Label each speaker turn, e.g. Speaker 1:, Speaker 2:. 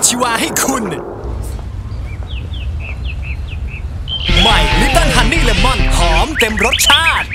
Speaker 1: ชีวาให้คุณใหม่ลิปตันฮันนี่เลมอนหอมเต็มรสชาติ